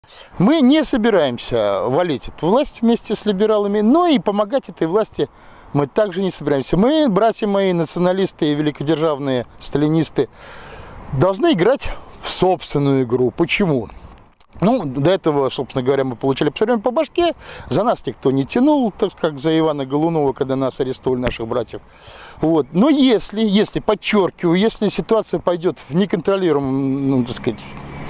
Мы не собираемся валить эту власть вместе с либералами, но и помогать этой власти мы также не собираемся. Мы, братья мои, националисты и великодержавные сталинисты, должны играть в собственную игру. Почему? Ну, до этого, собственно говоря, мы получили все время по башке, за нас никто не тянул, так как за Ивана Голунова, когда нас арестовали, наших братьев. Вот. Но если, подчеркиваю, если ситуация пойдет в неконтролируемом, ну, так сказать,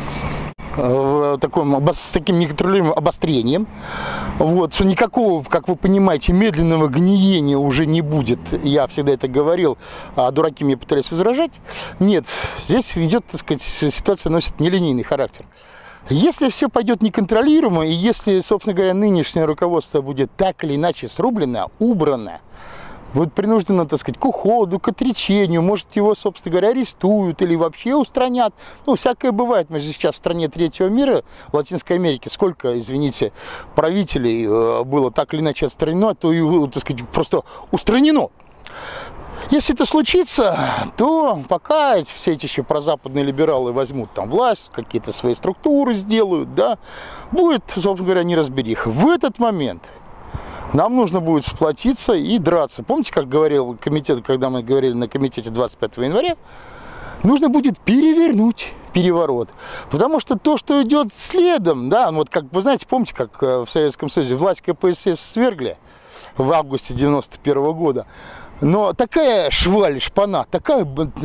с таким неконтролируемым обострением, вот, что никакого, как вы понимаете, медленного гниения уже не будет. Я всегда это говорил, а дураки мне пытались возражать. Нет, здесь идет, так сказать, ситуация носит нелинейный характер. Если все пойдет неконтролируемо, и если, собственно говоря, нынешнее руководство будет так или иначе срублено, убрано, будет принуждено, так сказать, к уходу, к отречению, может, его, собственно говоря, арестуют или вообще устранят. Ну, всякое бывает. Мы же сейчас в стране третьего мира, в Латинской Америке, сколько, извините, правителей было так или иначе отстранено, то и, так сказать, просто устранено. Если это случится, то пока все эти еще прозападные либералы возьмут там власть, какие-то свои структуры сделают, да, будет, собственно говоря, неразбериха. В этот момент нам нужно будет сплотиться и драться. Помните, как говорил комитет, когда мы говорили на комитете 25 января, нужно будет перевернуть переворот. Потому что то, что идет следом, да, вот как вы знаете, помните, как в Советском Союзе власть КПСС свергли в августе 91 года. Но такая шваль, шпана, такое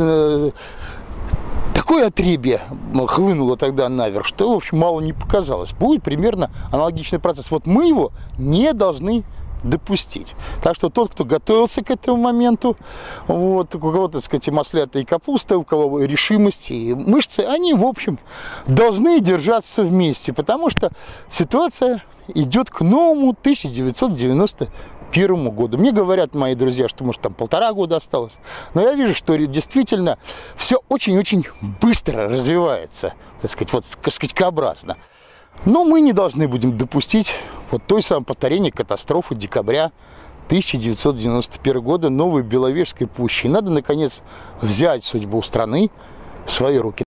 отребье хлынуло тогда наверх, что, в общем, мало не показалось. Будет примерно аналогичный процесс. Вот мы его не должны допустить. Так что тот, кто готовился к этому моменту, вот, у кого-то, так сказать, маслята и капуста, у кого решимость и мышцы, они, в общем, должны держаться вместе, потому что ситуация идет к новому 1991 году. Мне говорят мои друзья, что, может, там 1,5 года осталось. Но я вижу, что действительно все очень-очень быстро развивается, так сказать, вот скачкообразно. Но мы не должны будем допустить вот той самой повторения катастрофы декабря 1991 года, новой Беловежской пущи. И надо, наконец, взять судьбу страны в свои руки.